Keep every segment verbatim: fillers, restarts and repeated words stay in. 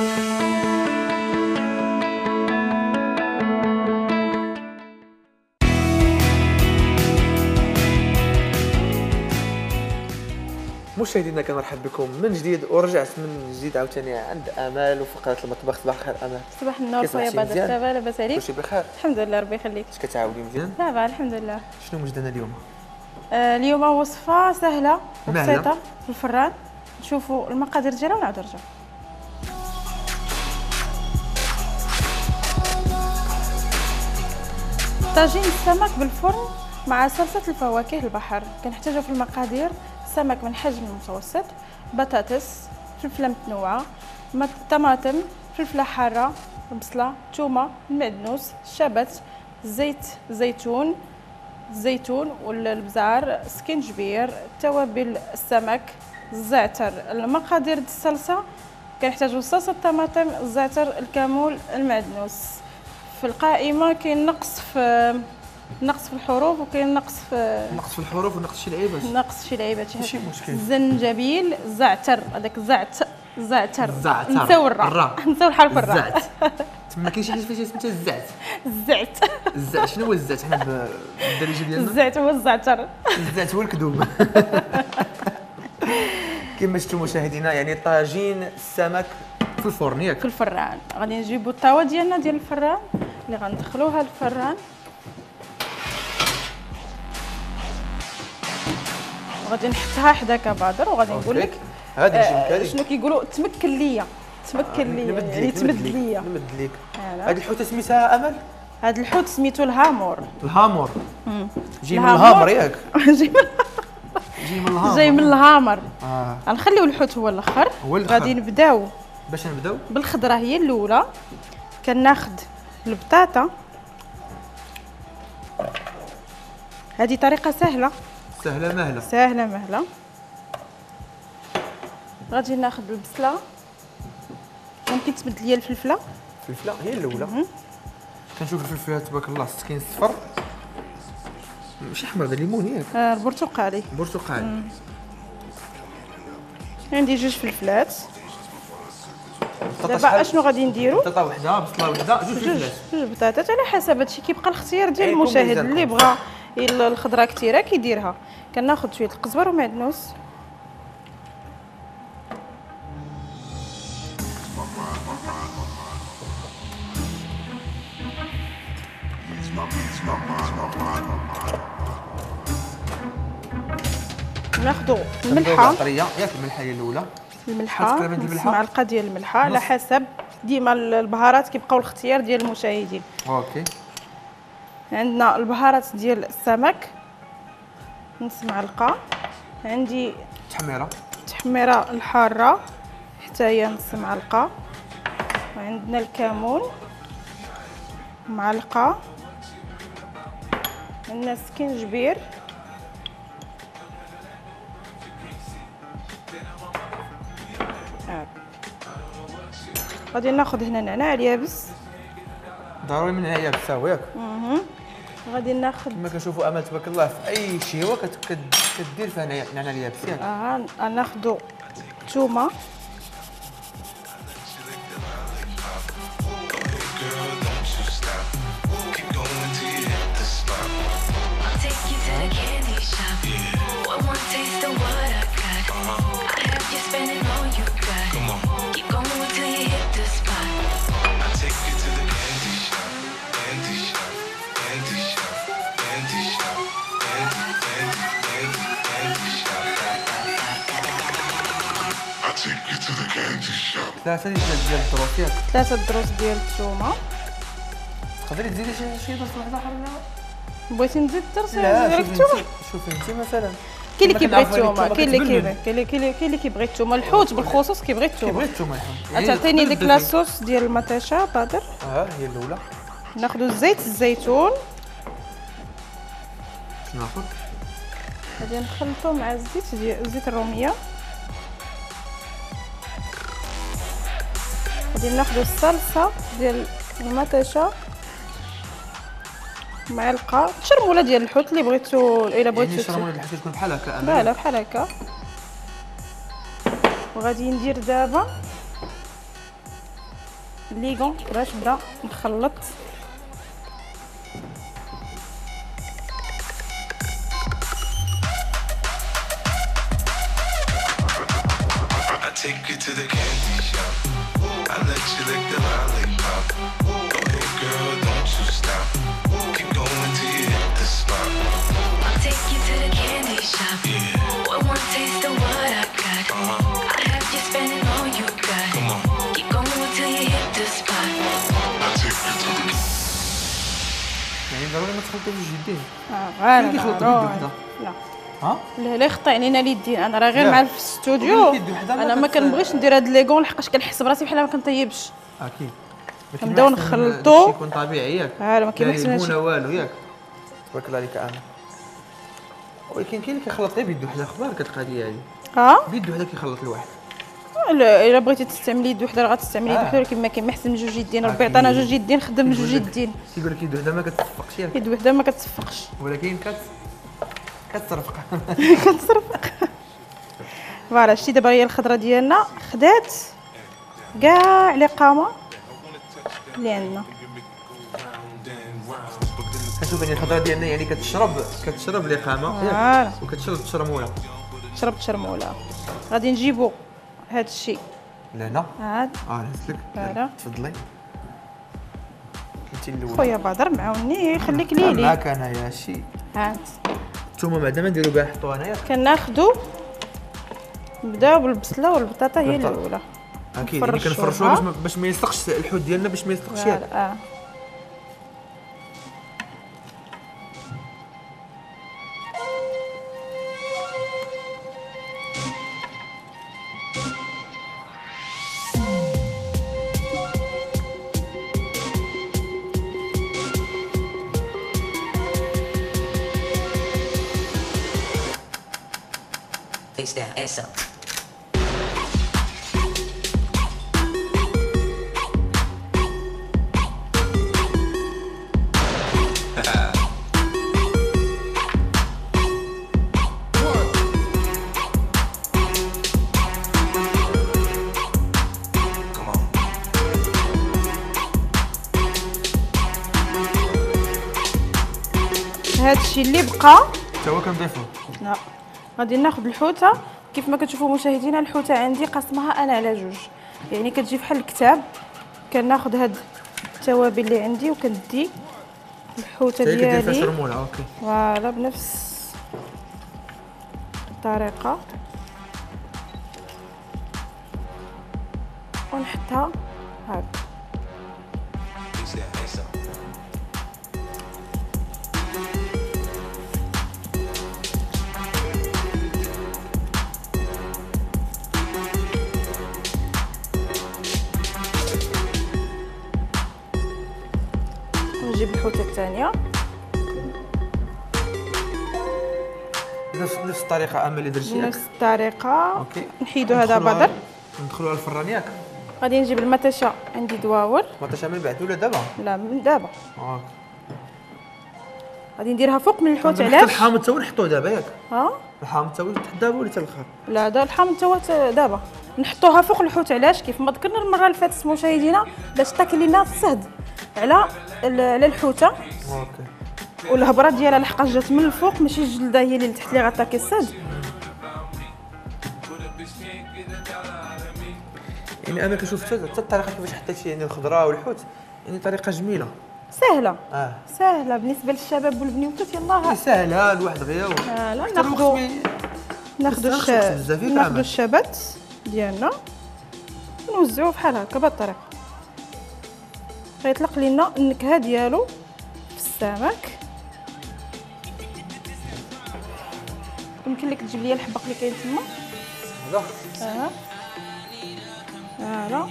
مشاهدينا كنرحب بكم من جديد، ورجعت من جديد عاوتاني عند امال وفقره المطبخ. صباح الخير امال. صباح النور خويا بدر. دابا لاباس عليك؟ كلشي بخير الحمد لله ربي يخليك. اش كتعاودي مزيان؟ دابا الحمد لله. شنو وجدنا اليوم؟ آه اليوم وصفه سهله وبسيطه في الفران. نشوفوا المقادير ديالها ونعاودوا نرجعوا. طاجين السمك بالفرن مع صلصه الفواكه البحر. كنحتاجوا في المقادير سمك من حجم متوسط، بطاطس، فلفله متنوعه، طماطم، فلفله حاره، بصله، ثومه، المعدنوس، الشبت، زيت زيتون، الزيتون والابزار، سكنجبير، توابل السمك، الزعتر. المقادير ديال الصلصه كنحتاجوا صلصه الطماطم، الزعتر، الكمون، المعدنوس. في القائمه كاين نقص في نقص في الحروف وكاين نقص في نقص في الحروف ونقص شي لعيبات. نقص شي لعيبات ماشي مشكل. الزنجبيل، الزعتر، هذاك الزعت الزعتر الزعتر نساو الراء نساو الحرف الراء. الزعت تما كاين شي حاجه فيها سميتها الزعت. الزعت الزعت شنو هو الزعت حنا بالدارجه ديالنا؟ الزعت هو الزعتر. الزعت هو الكذوب. كما شفتوا مشاهدينا يعني طاجين السمك في الفرن ياك؟ في الفران. غادي نجيبوا الطاوه ديالنا ديال الفران اللي غندخلوها للفران، غادي نحطها حدا كبادر وغادي نقول لك هذه آه شنو كيقولوا تمكن ليا تمكن ليا يعني تمد ليا نمد ليك. هذه الحوته سميتها امل؟ هذا الحوت سميتو الهامور. الهامور جاي من الهامر ياك؟ جاي من جاي من الهامر. جاي من الهامر. اه غنخليو الحوت هو الاخر. هو الاخر. غادي نبداو باش نبداو بالخضره هي الاولى. كناخذ البطاطا. هذه طريقه سهله سهله مهله سهله مهله. غادي ناخذ البصله، ممكن تمد ليا الفلفله. الفلفله هي الاولى. كنشوف الفلفله تبارك الله سكين صفر ماشي احمر، هذا ليمون ياك؟ آه البرتقالي. برتقالي. عندي جوج فلفلات. دابا اشنو غادي نديرو؟ بطاطا وحده، بصله وحده، جوج فلفلات، جوج بطاطات على حسب. هادشي كيبقى الاختيار ديال المشاهد. اللي بغى الخضره كثيره كيديرها. كناخذ شويه القزبر ومعدنوس. ناخذوا الملحه. طريه ياك؟ الملحه هي الاولى. الملحه نص معلقه ديال الملحه على حسب. ديما البهارات كيبقاو الاختيار ديال المشاهدين. اوكي. عندنا البهارات ديال السمك نص معلقه. عندي تحميره التحميره الحاره حتى هي نص معلقه. وعندنا الكمون معلقه. عندنا السكنجبير غادي ناخذ هنا نعناع اليابس. ضروري من هي بساو ياك؟ اها. غادي ناخذ كما كنشوفوا امل تبارك الله في اي شيء كدير فيها نعناع اليابس ياك؟ اه ناخذوا ثومه. ثلاثة ديال الدروس ياك؟ ثلاثة دروس ديال الثومة. تقدري تزيدي شي شي درس واحد اخر؟ بغيتي نزيد درس ديال الثومة؟ شوفي انت مثلا كاين اللي كيبغي الثومة، كاين اللي كيبغي كاين اللي كاين اللي كيبغي الثومة. الحوت بالخصوص كيبغي الثومة. كيبغي الثومة الحمد. تعطيني ديك لاصوص ديال المطيشه بدر. اه هي الاولى. ناخذ زيت الزيتون. شنو ناخذ؟ غادي نخلطو مع الزيت ديال زيت الروميه. غادي ناخذ الصلصه ديال المطيشه، معلقه شرموله ديال الحوت اللي بغيتو. الا بغيتو يعني شرموله الحوت تكون بحال هكا؟ لا لا بحال هكا. وغادي ندير دابا الليغون باش نبدا نخلط. Take you to the candy shop. I let you lick the lollipop. Go ahead, girl, don't you stop. Keep going till you hit the spot. I'll take you to the candy shop. Yeah. One more taste of what I got. Uh-huh. I have you spending all you got. Come on. Keep going till you hit the spot. I take you to the. يعني ضروري ما تخلطوا بجوج يدين. اه اللي كيخلطوا بيد وحده. لا ها لا لا يخطئ علينا اليدين. انا راه غير لا. مع في الاستوديو. بيد وحده ما انا ما كت- كنبغيش ندير هاد ليغون لحقاش كنحس براسي بحال ما كنطيبش. اكيد. كنبداو نخلطو. يكون طبيعي ياك. ها ما كيما لا حسنا ليمونه والو ياك. تبارك الله عليك انا. ولكن كاين اللي كيخلط غير بيد وحده. اخبارك هاد القضيه هادي؟ ها بيد وحده كيخلط الواحد. لا الا بغيتي تستعملي يد وحده راه غتستعملي يد آه. وحده، ولكن ما كاين ما احسن من جوج يدين. ربي أكيد. عطانا جوج يدين خدم من جوج كيقول لك- يدين. كيقول لك يد وحده ما كتصفقش ياك. يد وحده ما كتصفقش. ولكن كت كتصرفق. كتصرفق. فوالا شتي دابا هي الخضره ديالنا خدات كاع لي قامه اللي عندنا. كنشوف يعني الخضره ديالنا يعني كتشرب كتشرب لي خامه فوالا ياك وكتشرب التشرموله. شربت شرموله. غادي نجيبو هاد الشيء لهنا هاد. اه نهزلك. فوالا. تفضلي. انت الاول. خويا بدر معاوني خليك ليلي. معاك انا يا شي. هاد نتوما بعدا ما نديرو كاع نحطوها هنايا. كناخدو نبداو بالبصله والبطاطا هي بالبطاطا. الاولى. اكيد يعني نفرشوها. كنفرشوها باش ما- باش ما يلصقش الحوت ديالنا باش ما يلصقش ياك. فوالا اه Face that ass up. Come on. هاد الشيء اللي بقى تا هو كنضيفو. لا غادي ناخذ الحوته. كيف ما كتشوفوا مشاهدينا الحوته عندي قسمها انا على جوج، يعني كتجي بحال الكتاب. كناخذ هاد التوابل اللي عندي وكندي الحوته هي كدير فيها ديالي شرموله. اوكي فوالا بنفس الطريقه ونحطها هكا. Face that ass up. ونجيب الحوته الثانيه نفس نفس الطريقه اما اللي درتي ياك. بنفس الطريقه. اوكي نحيدو هذا ندخلوها- بدر. ندخلوها الفران ياك. غادي نجيب المطيشه عندي دواور. ما تشا من بعد ولا دابا؟ لا من دابا اوكي غادي نديرها فوق من الحوت. حتى علاش؟ الحامض تا هو نحطوه دابا ياك. ها الحامض تا هو تحت دابا ولا حتى الاخر؟ لا دا الحامض تا هو ت- دابا نحطوها فوق الحوت. علاش؟ كيف ما ذكرنا المره اللي فاتت مشاهدينا باش تاكل لنا الصهد على ال- على الحوته اوكي والهبره ديالها لحقاش جات من الفوق ماشي الجلده هي اللي لتحت اللي غتاكي الصهد. يعني انا كنشوف حتى حتى الطريقه كيفاش حطيتي يعني الخضره والحوت يعني طريقه جميله. سهله اه سهله بالنسبه للشباب والبنيوتات. يلاه هي سهله الواحد غير و- لا لا حتى ناخذ الوقت ما- ناخذ بس الش... ناخذ بزاف ياك ناخذ عمل. الشبت ديالنا نوزعوه بحال هكا بهاد الطريقه. غيطلق لنا النكهه ديالو في السمك. يمكن لك تجيب لي الحبق اللي كاين تما. هذا ها فوالا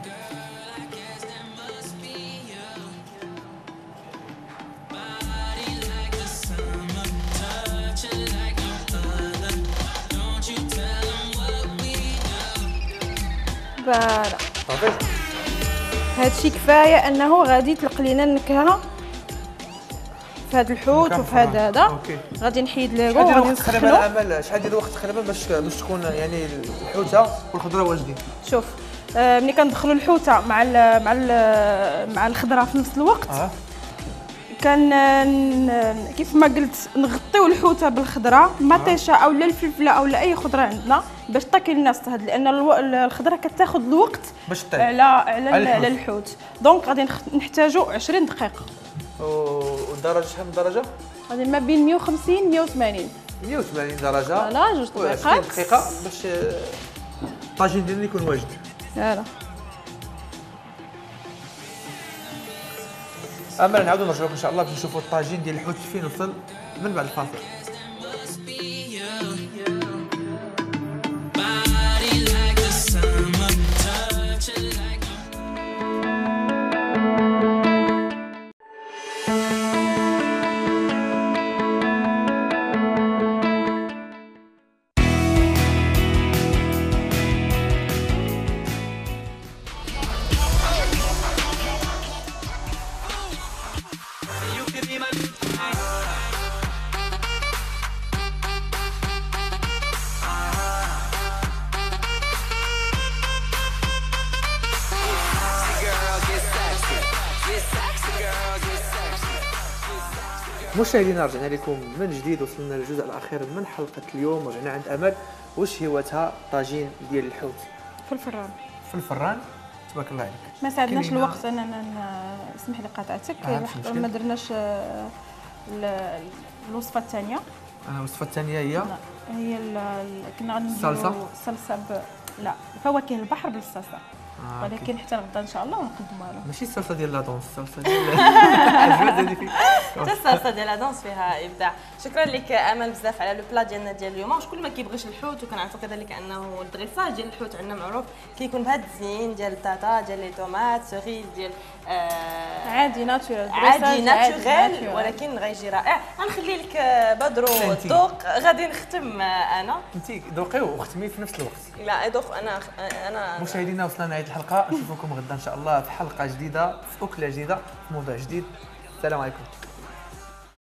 فوالا صافي. هادشي كفايه انه غادي يطلق لينا النكهه في هاد الحوت مكان وفي هاد فران. هذا. أوكي. غادي نحيد ليغو شحال ديال وغادي الوقت تقريبا نسخنو. العمل شحال ديال الوقت تقريبا باش باش تكون يعني الحوته والخضره واجدين؟ شوف آه، ملي كندخلوا الحوته مع ال مع ال مع الخضره في نفس الوقت اه كان ن- كيف ما قلت نغطيو الحوته بالخضره مطيشه او لا الفلفله او لا اي خضره عندنا باش تاكل الناس تهد، لان الو- الخضره كتاخذ الوقت باش طيب. على على على ال- على الحوت. الحوت. دونك غادي نخ- نحتاجوا عشرين دقيقه، والدرجه شحال من درجه؟ غادي ما بين مية وخمسين مية وثمانين. مية وثمانين درجه فوالا جوج و عشرين دقائق دقيقه باش آه، الطاجين ديالنا يكون واجد. فوالا. اما نعاودو نرجعو ان شاء الله باش نشوفوا الطاجين ديال الحوت فين وصل من بعد الفاصل. مشاهدينا رجعنا لكم من جديد، وصلنا للجزء الاخير من حلقه اليوم. رجعنا عند امل، واش هوتها طاجين ديال الحوت في الفران في الفران. تبارك الله عليك. ما ساعدناش كلمة. الوقت اننا ن- اسمح لي قاطعتك، آه، مش لحق- مشكل. ما درناش آه، ال- الوصفه الثانيه. انا الوصفه الثانيه هي لا، هي ال- ال- كنا غنديروا الصلصة؟ الصلصه ب... لا فواكه البحر بالصلصه، آه، ولكن حتى غدا ان شاء الله ونقدموها لهم. ماشي الصلصه ديال لا دونس، الصلصه ديال عجبت هذه فيك. حتى الصلصه ديال لا دونس فيها ابداع. شكرا لك امل بزاف على لو بلا ديالنا ديال اليوم. وشكون ما كيبغيش الحوت، وكنعرفوا كذلك انه الدغيساج ديال الحوت عندنا معروف كيكون بهذا الزين ديال البطاطا ديال لي طوماط سوريز ديال آه عادي ناتورال، عادي ناتوريل، ناتورال. ولكن غيجي رائع. غنخلي لك بدرو انتي. الذوق، غادي نختم آه، انا. انت ذوقي وختمي في نفس الوقت. لا ذوق انا انا مشاهدينا وصلنا لنهايه الحلقه، نشوفكم غدا ان شاء الله في حلقه جديده، في اكله جديده، في موضوع جديد. السلام عليكم.